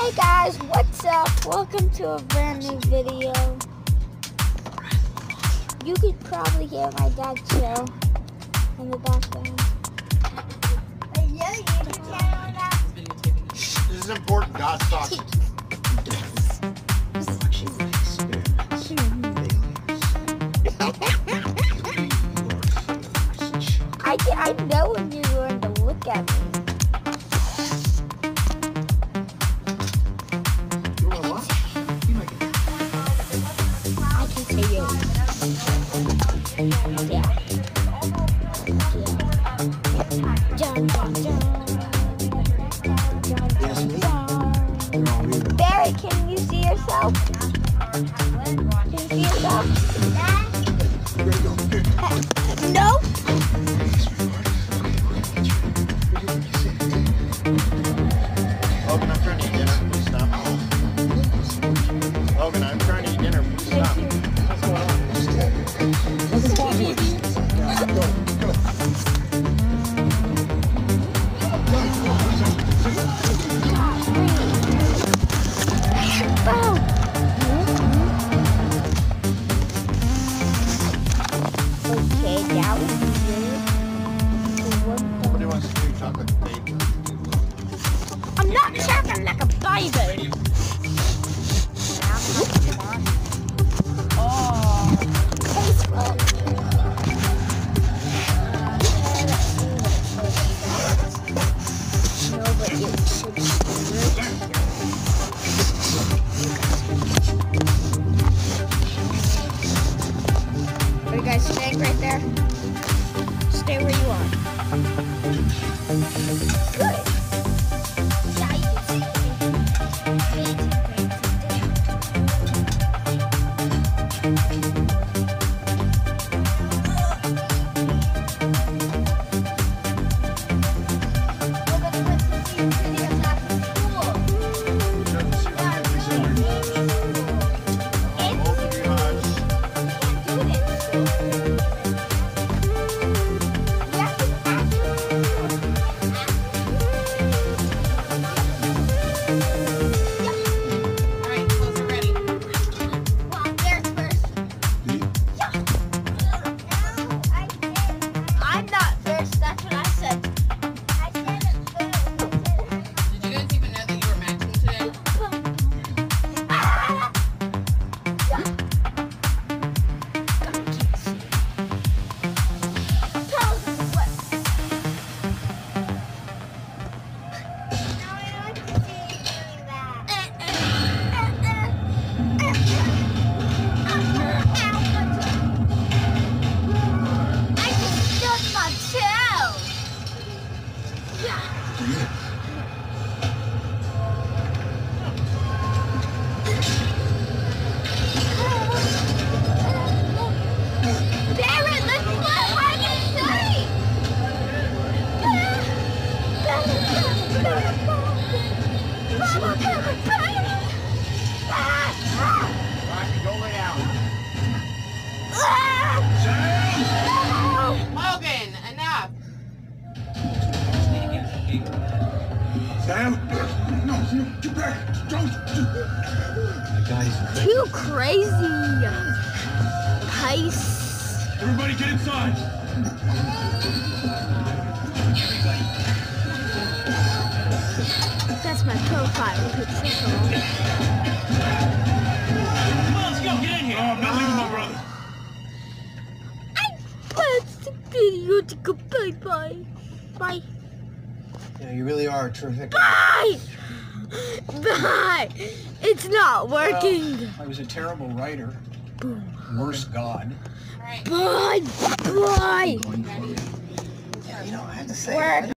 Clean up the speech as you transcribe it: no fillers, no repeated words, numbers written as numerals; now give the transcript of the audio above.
Hey guys, what's up? Welcome to a brand new video. You could probably hear my dad chill in the background. This is important. God's talking. I know when you're going to look at me. I can say it. Yeah. Jump, jump, jump. Barry, can you see yourself? Can you see yourself? No. Logan, I'm trying to eat dinner. Please stop. Logan, I'm trying to eat dinner. Please stop. What's going on? Okay, that was good. Somebody wants to do chocolate baby. I'm not chocolate like a baby. Oh, tasteful. No, but it should be good. Are you guys staying right there? Stay where you are. Good. Yeah, you can Logan, enough. Sam? No, get back. Don't. too crazy. Pace. Everybody get inside. That's my profile picture. Come on, let's go. Get in here. Oh, I'm not leaving my brother. That's the video to go. Bye. Bye. Yeah, you really are terrific. Bye. Bye. It's not working. Well, I was a terrible writer. Boom. Worst God. Bye. Bye. Yeah, you know, I had to say. Work.